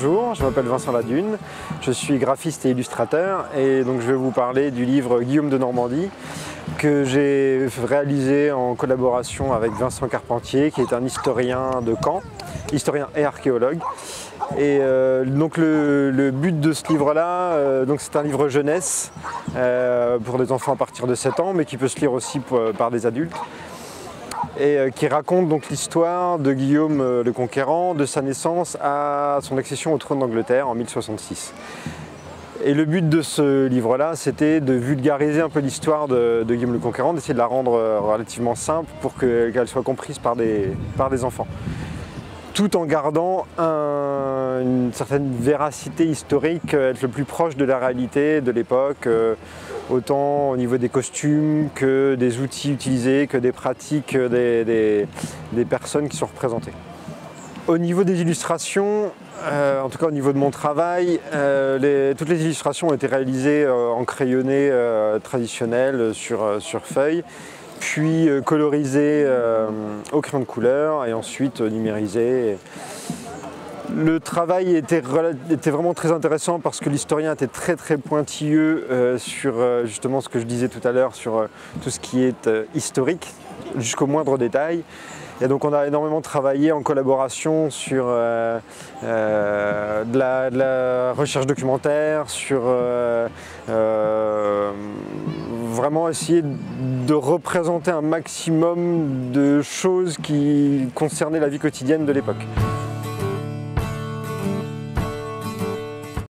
bonjour, je m'appelle Vincent Ladune, je suis graphiste et illustrateur et donc je vais vous parler du livre Guillaume de Normandie que j'ai réalisé en collaboration avec Vincent Carpentier qui est un historien de Caen, historien et archéologue. Et donc le but de ce livre-là, c'est un livre jeunesse pour des enfants à partir de 7 ans mais qui peut se lire aussi par des adultes. Et qui raconte donc l'histoire de Guillaume le Conquérant, de sa naissance à son accession au trône d'Angleterre en 1066. Et le but de ce livre-là, c'était de vulgariser un peu l'histoire de Guillaume le Conquérant, d'essayer de la rendre relativement simple pour qu'elle soit comprise par des enfants. Tout en gardant une certaine véracité historique, être le plus proche de la réalité de l'époque, autant au niveau des costumes que des outils utilisés, que des pratiques des personnes qui sont représentées. Au niveau des illustrations, en tout cas au niveau de mon travail, toutes les illustrations ont été réalisées en crayonné traditionnel sur feuille, puis colorisées au crayon de couleur et ensuite numérisées. Le travail était vraiment très intéressant parce que l'historien était très pointilleux sur justement ce que je disais tout à l'heure, sur tout ce qui est historique, jusqu'au moindre détail. Et donc on a énormément travaillé en collaboration sur de la recherche documentaire, sur vraiment essayer de représenter un maximum de choses qui concernaient la vie quotidienne de l'époque.